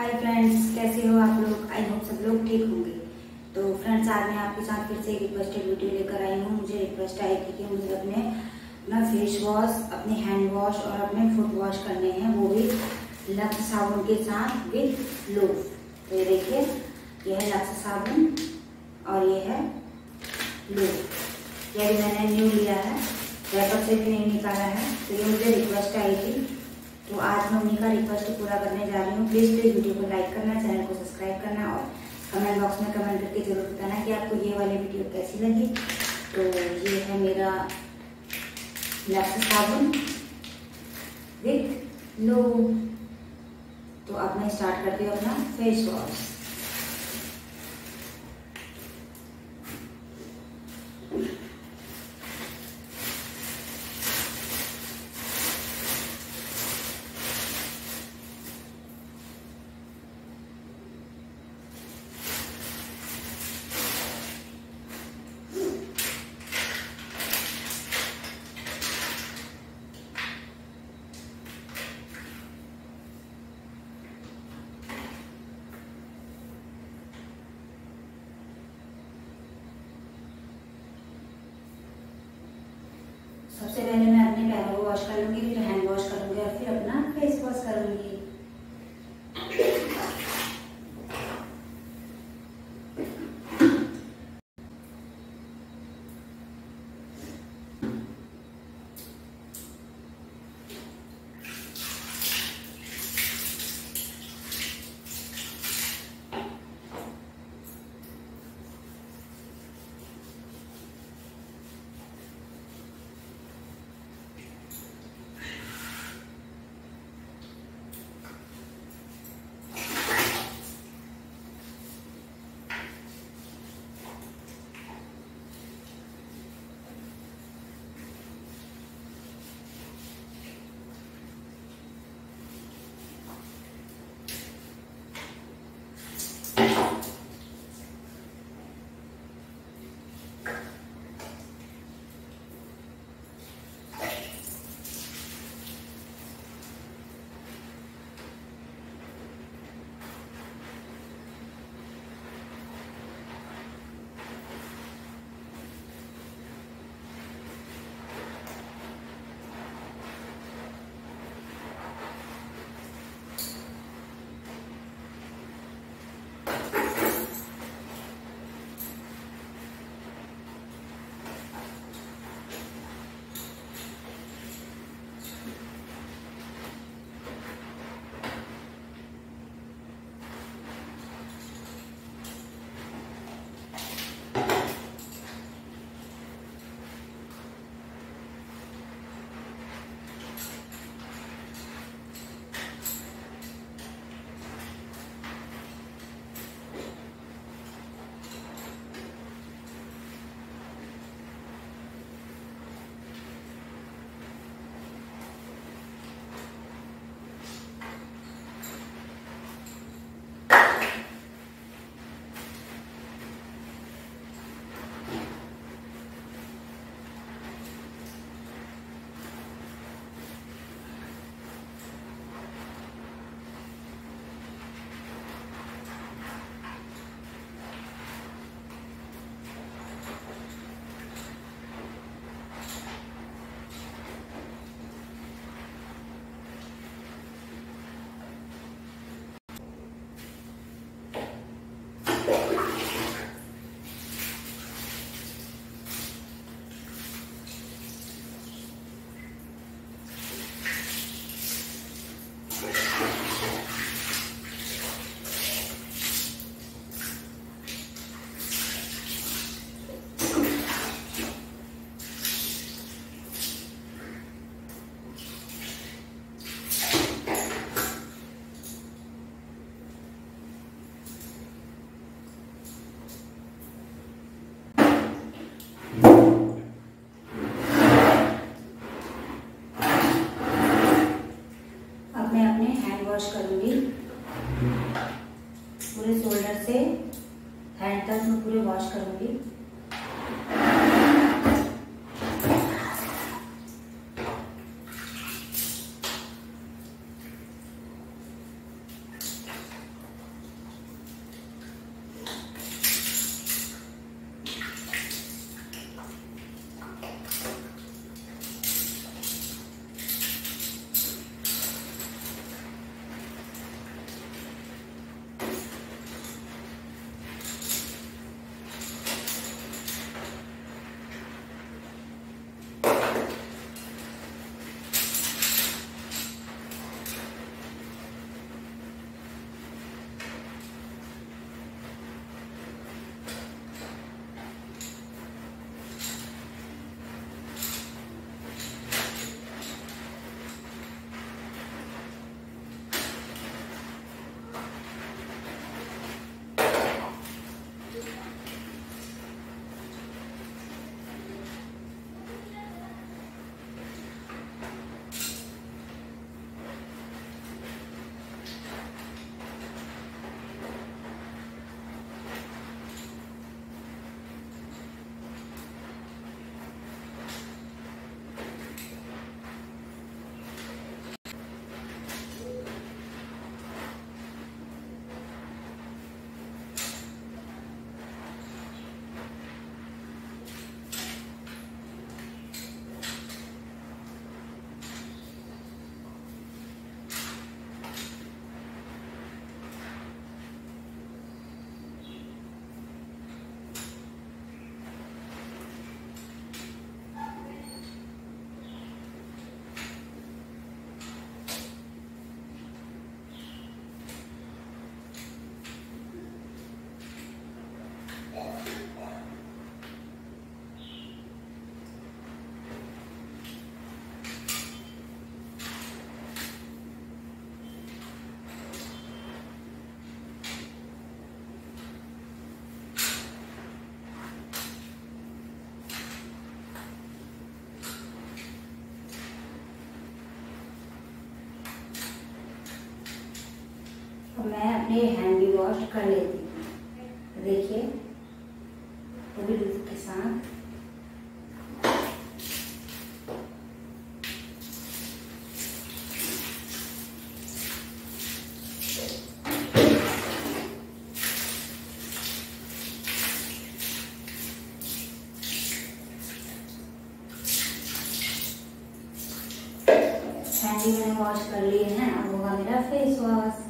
Hi friends, कैसे हो आप लोग। आई होप सब लोग ठीक होंगे। तो फ्रेंड्स, आज मैं आपके साथ फिर से रिक्वेस्टेड वीडियो लेकर आई हूँ। मुझे रिक्वेस्ट आई थी कि मुझे अपना फेस वॉश, अपने हैंड वॉश और अपने फुट वॉश करने हैं, वो भी लक्स साबुन के साथ विद लो। तो ये देखिए, ये है लक्स साबुन और ये है लो। ये भी मैंने न्यू लिया है, रैपर से भी नहीं निकाला है। तो ये मुझे रिक्वेस्ट आई थी, तो आज मैं उन्हीं का रिक्वेस्ट पूरा करने जा रही हूँ। प्लीज़ वीडियो को लाइक करना, चैनल को सब्सक्राइब करना और कमेंट बॉक्स में कमेंट करके जरूर बताना कि आपको ये वाली वीडियो कैसी लगी। तो ये है मेरा लक्स साबुन विथ लो। तो अब मैं स्टार्ट करती हूँ अपना फेस वॉश। सबसे पहले मैं अपने पैरों को वॉश कर लूंगी, फिर हैंड वॉश करूंगी और फिर अपना फेस वॉश करूंगी। वॉश करूंगी पूरे शोल्डर से हैंड तक, मैं पूरे वॉश करूंगी। और मैं अपने हैंड भी वॉश कर लेती हूँ। देखिए वो भी दूध के साथ। हैंड भी मैंने वॉश कर लिए हैं। अब होगा मेरा फेस वॉश।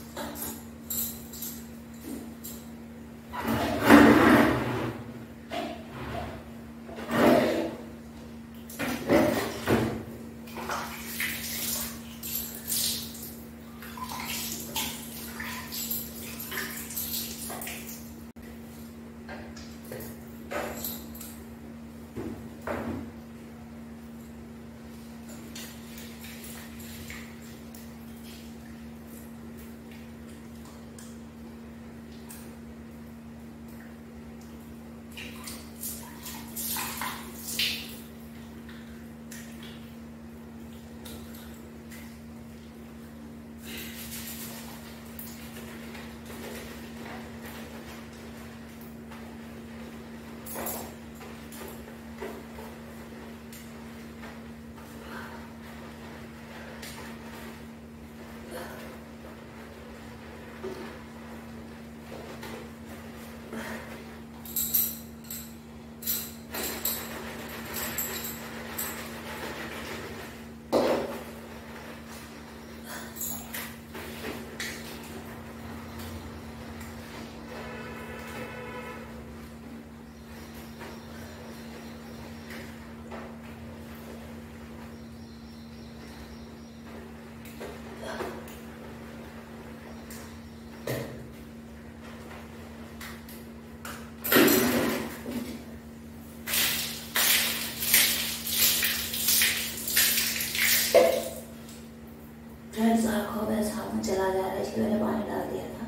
फ्रेंड्स आँखों में साबुन चला जा रहा है, इसलिए मैंने पानी डाल दिया था।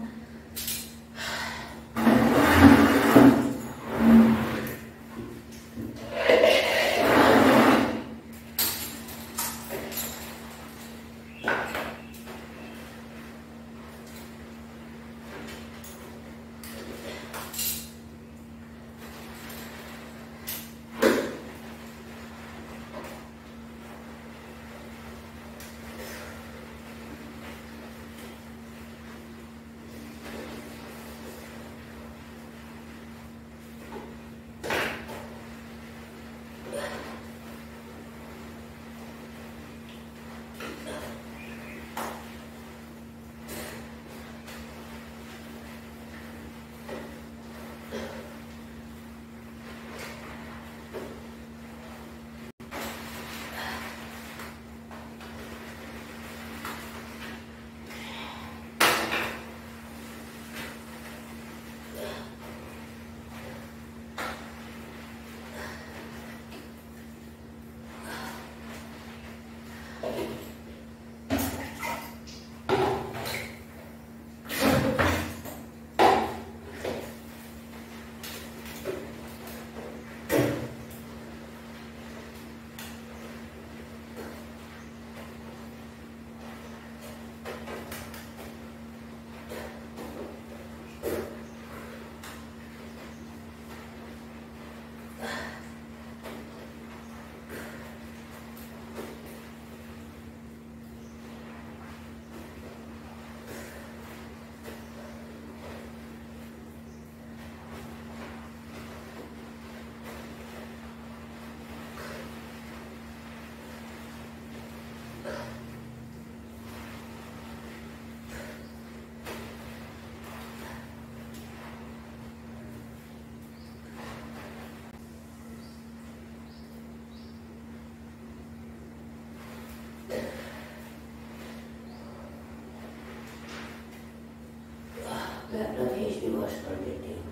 मैं अपना फेस भी वॉश कर देती हूँ।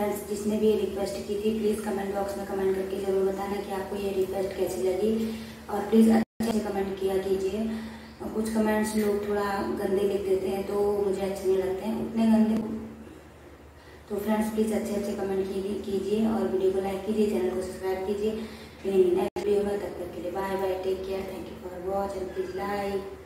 फ्रेंड्स जिसने भी ये रिक्वेस्ट की थी प्लीज़ कमेंट बॉक्स में कमेंट करके ज़रूर बताना कि आपको ये रिक्वेस्ट कैसी लगी, और प्लीज़ अच्छे से कमेंट किया कीजिए। कुछ कमेंट्स लोग थोड़ा गंदे लिख देते हैं तो मुझे अच्छे नहीं लगते हैं उतने गंदे। तो फ्रेंड्स प्लीज़ अच्छे अच्छे कमेंट कीजिए और वीडियो को लाइक कीजिए, चैनल को सब्सक्राइब कीजिए। नेक्स्ट वीडियो में, तब तक के लिए bye bye, take care, thank you for watch and please like.